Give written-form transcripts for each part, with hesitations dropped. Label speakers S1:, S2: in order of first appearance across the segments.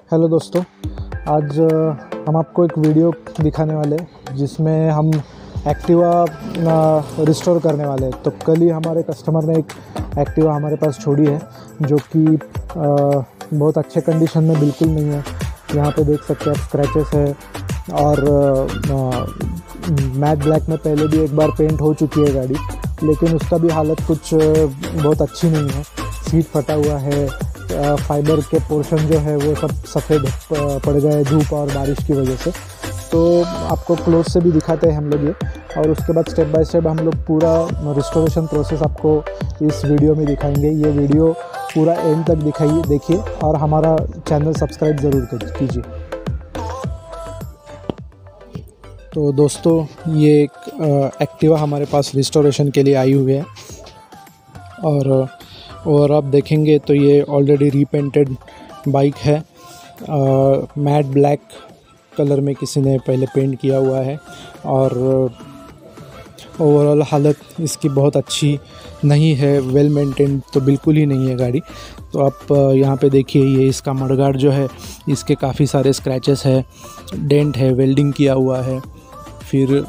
S1: Hello दोस्तों, आज हम आपको एक वीडियो दिखाने वाले हैं जिसमें हम एक्टिवा रिस्टोर करने वाले हैं। तो कल ही हमारे कस्टमर ने एक एक्टिवा हमारे पास छोड़ी है जो कि बहुत अच्छे कंडीशन में बिल्कुल नहीं है। यहाँ पे देख सकते हैं आप, स्क्रैचेस है और मैट ब्लैक में पहले भी एक बार पेंट हो चुकी है गाड़ी, लेकिन उसका भी हालत कुछ बहुत अच्छी नहीं है। सीट फटा हुआ है, फाइबर के पोर्शन जो है वो सब सफ़ेद पड़ गए धूप और बारिश की वजह से। तो आपको क्लोज से भी दिखाते हैं हम लोग ये, और उसके बाद स्टेप बाय स्टेप हम लोग पूरा रिस्टोरेशन प्रोसेस आपको इस वीडियो में दिखाएंगे। ये वीडियो पूरा एंड तक देखिए और हमारा चैनल सब्सक्राइब ज़रूर कीजिए। तो दोस्तों, ये एक एक्टिवा हमारे पास रिस्टोरेशन के लिए आई हुई है और आप देखेंगे तो ये ऑलरेडी रीपेंटेड बाइक है। मैट ब्लैक कलर में किसी ने पहले पेंट किया हुआ है और ओवरऑल हालत इसकी बहुत अच्छी नहीं है। वेल मेंटेन तो बिल्कुल ही नहीं है गाड़ी। तो आप यहाँ पे देखिए, ये इसका मडगार्ड जो है इसके काफ़ी सारे स्क्रैचेस है, डेंट है, वेल्डिंग किया हुआ है। फिर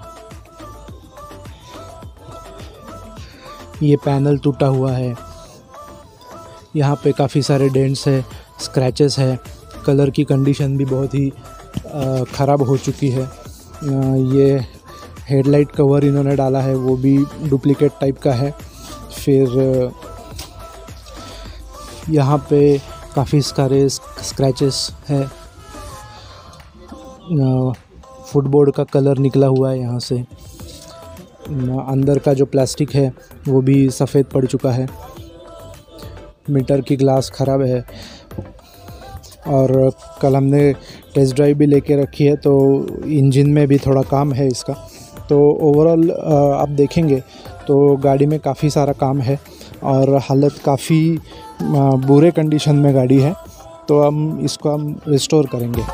S1: ये पैनल टूटा हुआ है, यहाँ पे काफ़ी सारे डेंट्स है, स्क्रैचेस है। कलर की कंडीशन भी बहुत ही ख़राब हो चुकी है। ये हेडलाइट कवर इन्होंने डाला है वो भी डुप्लीकेट टाइप का है। फिर यहाँ पे काफ़ी सारे स्क्रैचेस है। फुटबोर्ड का कलर निकला हुआ है यहाँ से। अंदर का जो प्लास्टिक है वो भी सफ़ेद पड़ चुका है। मीटर की ग्लास ख़राब है और कल हमने टेस्ट ड्राइव भी लेके रखी है, तो इंजन में भी थोड़ा काम है इसका। तो ओवरऑल आप देखेंगे तो गाड़ी में काफ़ी सारा काम है और हालत काफ़ी बुरे कंडीशन में गाड़ी है। तो हम इसको रिस्टोर करेंगे।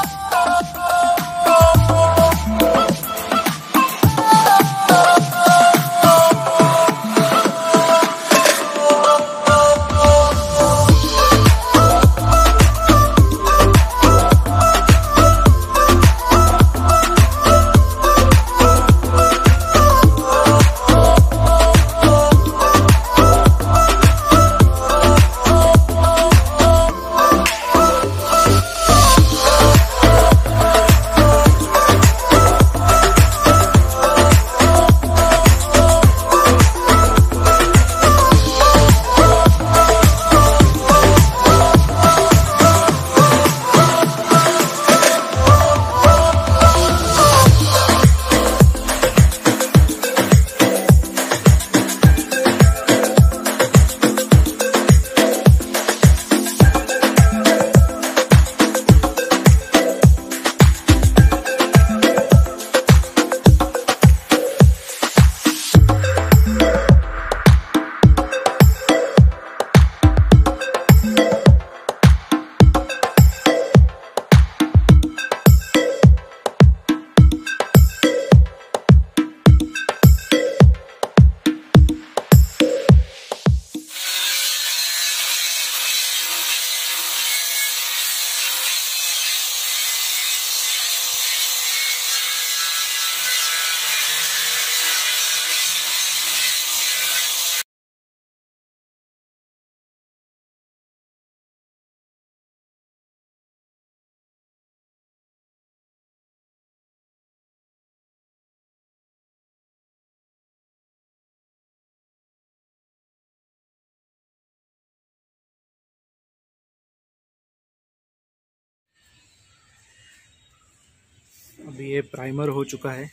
S1: अभी ये प्राइमर हो चुका है।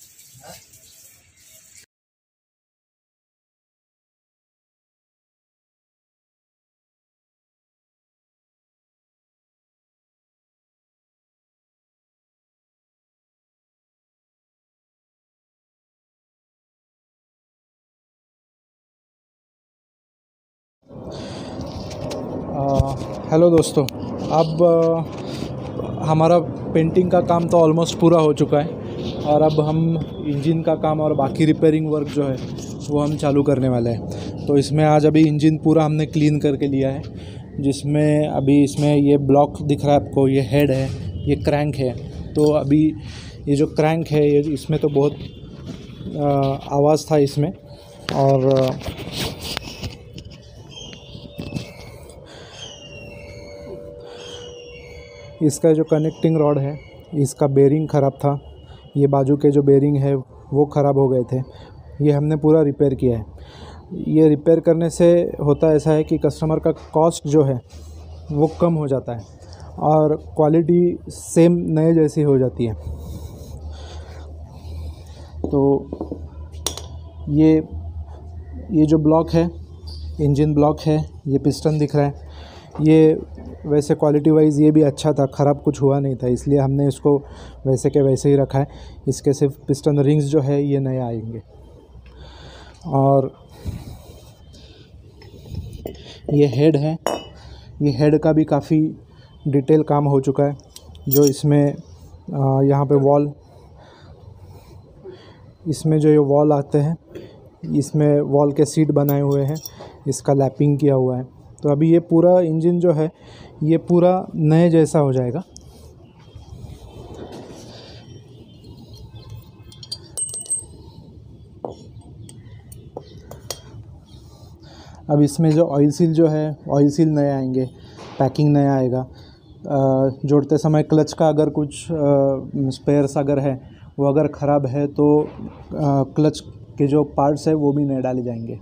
S1: हेलो दोस्तों, अब हमारा पेंटिंग का काम तो ऑलमोस्ट पूरा हो चुका है और अब हम इंजन का काम और बाकी रिपेयरिंग वर्क जो है वो हम चालू करने वाले हैं। तो इसमें आज अभी इंजन पूरा हमने क्लीन करके लिया है। जिसमें अभी इसमें ये ब्लॉक दिख रहा है आपको, ये हेड है, ये क्रैंक है। तो अभी ये जो क्रैंक है ये इसमें तो बहुत आवाज़ था इसमें। और इसका जो कनेक्टिंग रॉड है इसका बेरिंग ख़राब था, ये बाजू के जो बेरिंग है वो ख़राब हो गए थे। ये हमने पूरा रिपेयर किया है। ये रिपेयर करने से होता ऐसा है कि कस्टमर का कॉस्ट जो है वो कम हो जाता है और क्वालिटी सेम नए जैसी हो जाती है। तो ये जो ब्लॉक है, इंजन ब्लॉक है, ये पिस्टन दिख रहा है, ये वैसे क्वालिटी वाइज ये भी अच्छा था, ख़राब कुछ हुआ नहीं था, इसलिए हमने इसको वैसे के वैसे ही रखा है। इसके सिर्फ पिस्टन रिंग्स जो है ये नए आएंगे। और ये हेड है, ये हेड का भी काफ़ी डिटेल काम हो चुका है। जो इसमें यहाँ पे वॉल, इसमें जो ये वॉल आते हैं, इसमें वॉल के सीट बनाए हुए हैं, इसका लैपिंग किया हुआ है। तो अभी ये पूरा इंजन जो है ये पूरा नए जैसा हो जाएगा। अब इसमें जो ऑयल सील जो है, ऑयल सील नए आएंगे, पैकिंग नया आएगा। जोड़ते समय क्लच का अगर कुछ स्पेयर्स अगर है वो अगर ख़राब है तो क्लच के जो पार्ट्स है वो भी नए डाले जाएंगे।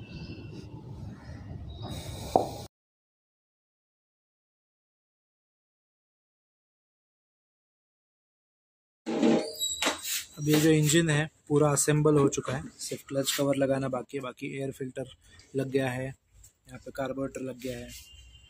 S1: अब ये जो इंजन है पूरा असेंबल हो चुका है, सिर्फ क्लच कवर लगाना बाकी है। बाकी एयर फिल्टर लग गया है, यहाँ पे कार्बोरेटर लग गया है।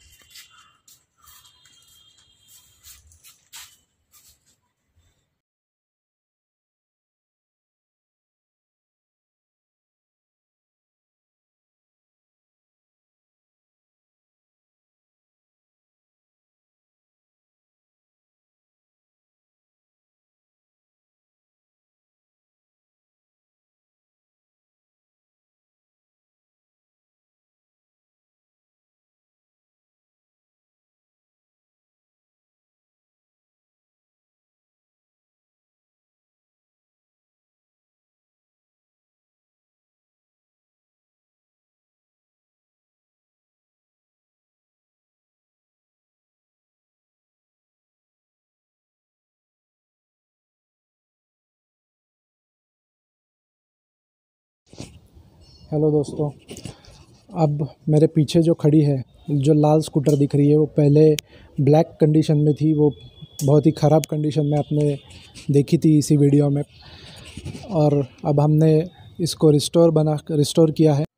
S1: हेलो दोस्तों, अब मेरे पीछे जो खड़ी है, जो लाल स्कूटर दिख रही है, वो पहले ब्लैक कंडीशन में थी। वो बहुत ही ख़राब कंडीशन में आपने देखी थी इसी वीडियो में। और अब हमने इसको रिस्टोर किया है।